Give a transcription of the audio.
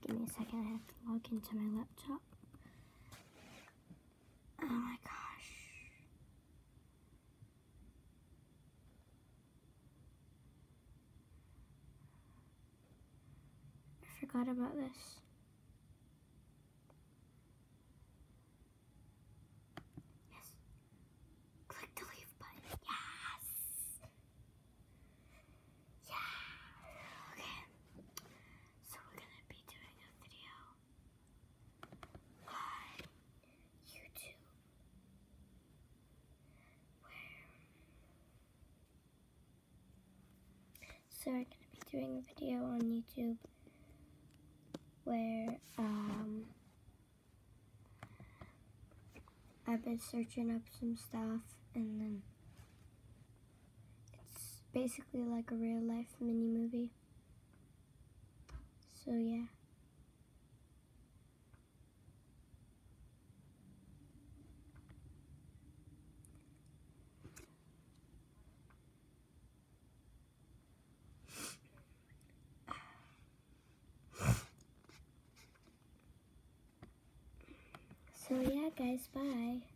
Give me a second, I have to log into my laptop. Oh my gosh. I forgot about this. Yes. Click the leave button. Yes. Yeah. Okay. So we're gonna be doing a video on YouTube So we're gonna be doing a video on YouTube where I've been searching up some stuff, and then it's basically like a real life mini movie. So yeah. So yeah guys, bye.